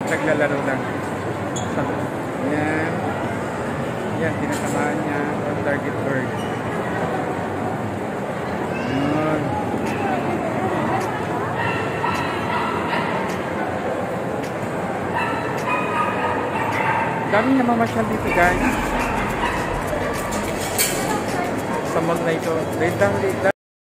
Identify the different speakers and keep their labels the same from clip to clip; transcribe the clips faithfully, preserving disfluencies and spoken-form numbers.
Speaker 1: naglalaro lang. So, yan. Yan, tinatamaan niya on target bird. Yun. Daming namamasyal dito guys. Sa mall na ito. Late lang,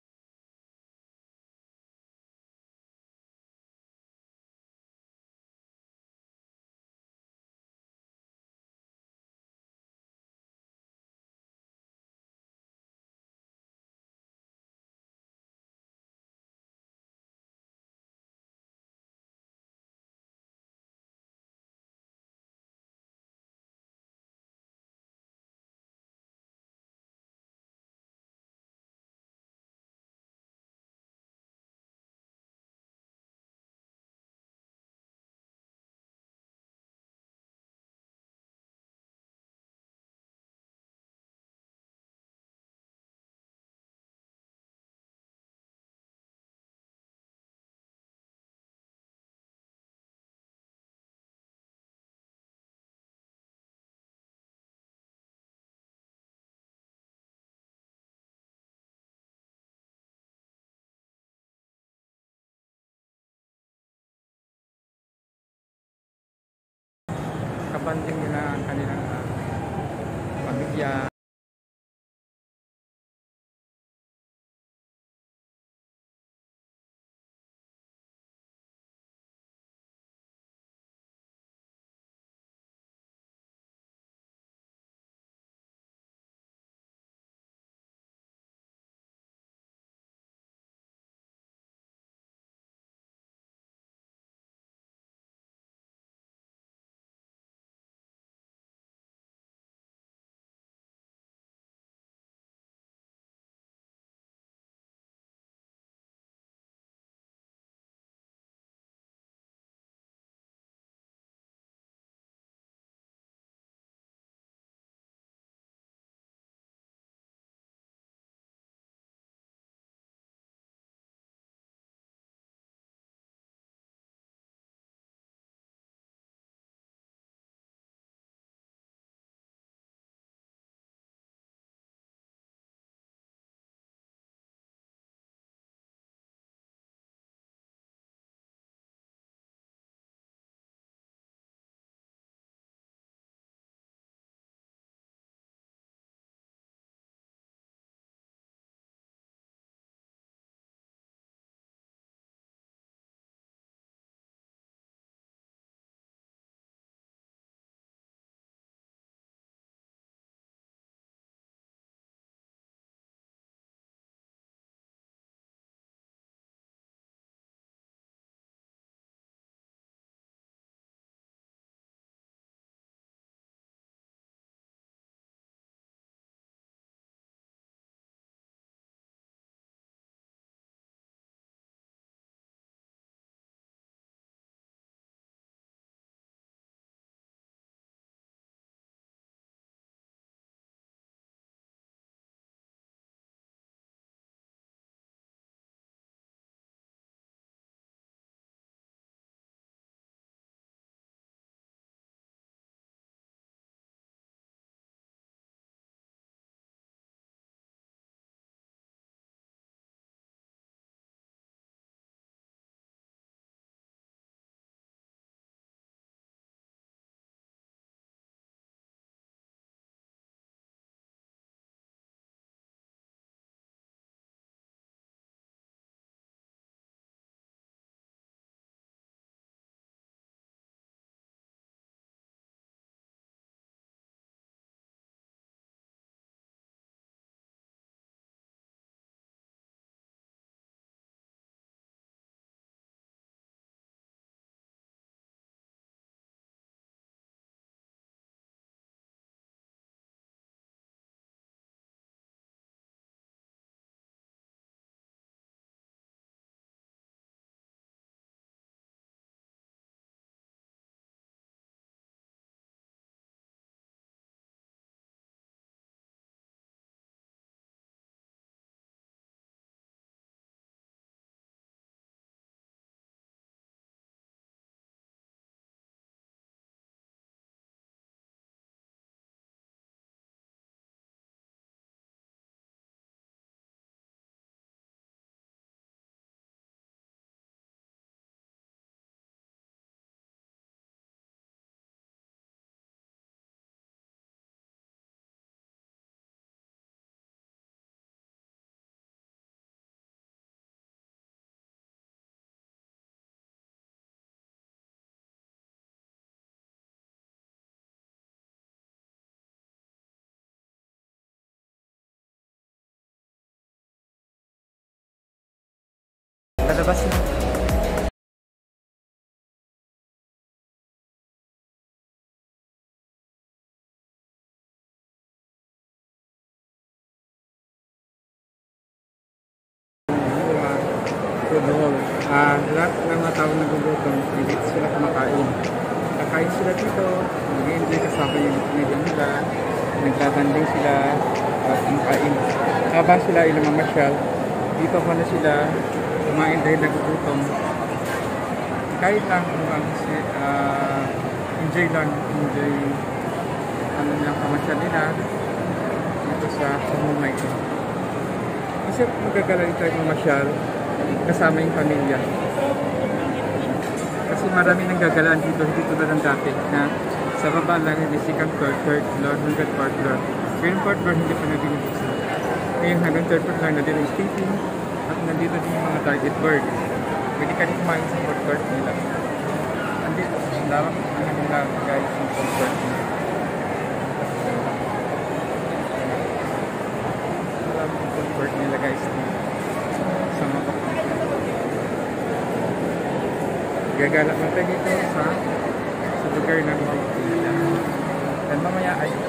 Speaker 1: kabanding nila ang kanilang uh, pamilya. labas na. Ah, lahat ng mga tao nagugutom, hindi sila kumakain. Kakain sila dito, nag-enjoy kasama yung pamilya nila, nagtatanding sila, at kumakain. Habang sila ay namamasyal, dito ko na sila kumain dahil nagugutom. Kahit lang kung uh, enjoy lang, enjoy ano nilang pamasyal nila dito sa pamumay ko. Kasi magagaling tayo mamasyal kasama yung pamilya. Kasi marami nang gagalaan dito, dito na lang dati na sa baba lang yung second floor, third floor, hanggang fourth floor. Pero yung fourth floor hindi pa na binibuksan. Ngayon hanggang third floor lang na din yung skating at nandito din yung mga target board. Pwede ka rin kumain sa fourth floor nila. Andito, ang lawak ang nila guys yung fourth floor nila. Marami yung fourth floor nila guys. Sa mga gagala man tayo dito sa sa lugar ng mga dan mamaya ay